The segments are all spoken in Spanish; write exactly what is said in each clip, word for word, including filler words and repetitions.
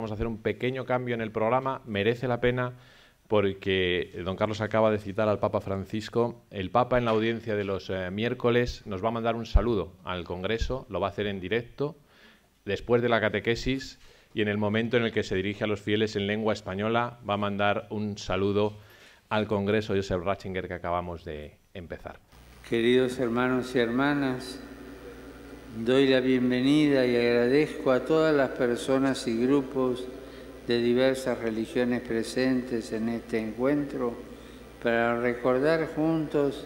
Vamos a hacer un pequeño cambio en el programa, merece la pena porque don Carlos acaba de citar al Papa Francisco. El Papa en la audiencia de los eh, miércoles nos va a mandar un saludo al Congreso, lo va a hacer en directo, después de la catequesis y en el momento en el que se dirige a los fieles en lengua española va a mandar un saludo al Congreso Joseph Ratzinger que acabamos de empezar. Queridos hermanos y hermanas, doy la bienvenida y agradezco a todas las personas y grupos de diversas religiones presentes en este encuentro para recordar juntos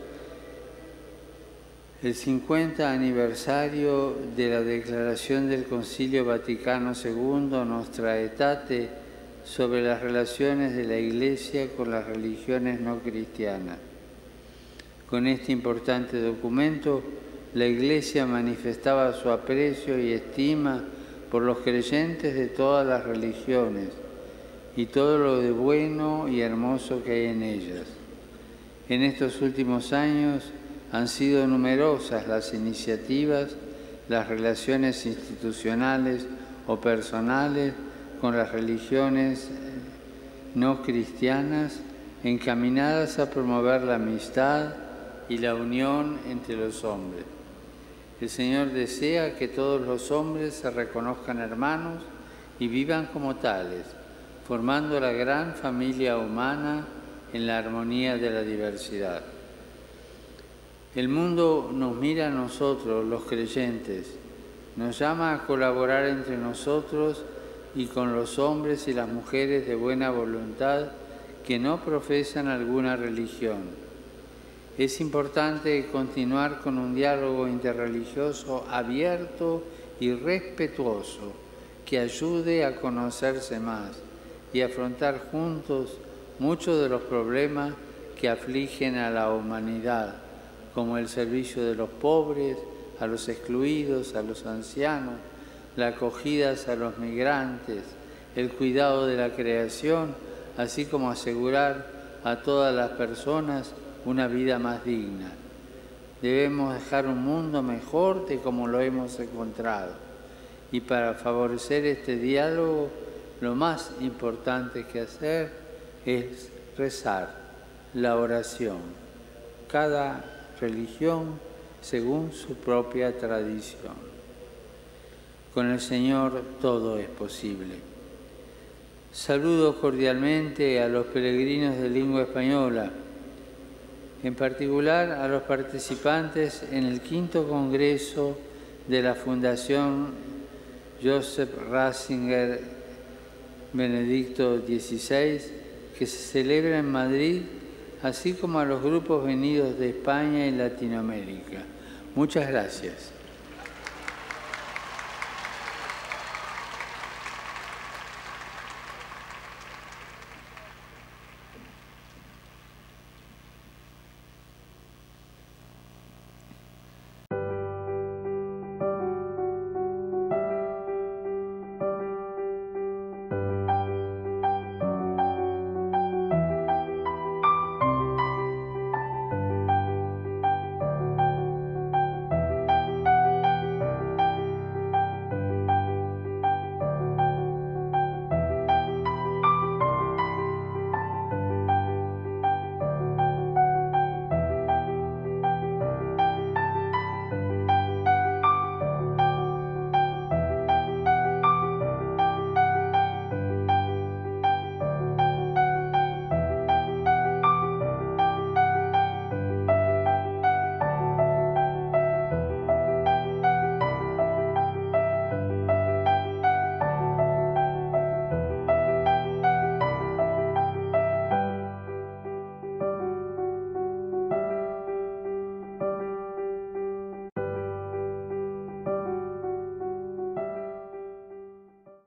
el cincuenta aniversario de la declaración del Concilio Vaticano segundo Nostra Aetate sobre las relaciones de la Iglesia con las religiones no cristianas. Con este importante documento, la Iglesia manifestaba su aprecio y estima por los creyentes de todas las religiones y todo lo de bueno y hermoso que hay en ellas. En estos últimos años han sido numerosas las iniciativas, las relaciones institucionales o personales con las religiones no cristianas encaminadas a promover la amistad y la unión entre los hombres. El Señor desea que todos los hombres se reconozcan hermanos y vivan como tales, formando la gran familia humana en la armonía de la diversidad. El mundo nos mira a nosotros, los creyentes, nos llama a colaborar entre nosotros y con los hombres y las mujeres de buena voluntad que no profesan alguna religión. Es importante continuar con un diálogo interreligioso abierto y respetuoso que ayude a conocerse más y afrontar juntos muchos de los problemas que afligen a la humanidad, como el servicio de los pobres, a los excluidos, a los ancianos, la acogida a los migrantes, el cuidado de la creación, así como asegurar a todas las personas una vida más digna. Debemos dejar un mundo mejor de como lo hemos encontrado. Y para favorecer este diálogo, lo más importante que hacer es rezar, la oración. Cada religión según su propia tradición. Con el Señor todo es posible. Saludo cordialmente a los peregrinos de lengua española, en particular a los participantes en el quinto congreso de la Fundación Joseph Ratzinger Benedicto dieciséis, que se celebra en Madrid, así como a los grupos venidos de España y Latinoamérica. Muchas gracias.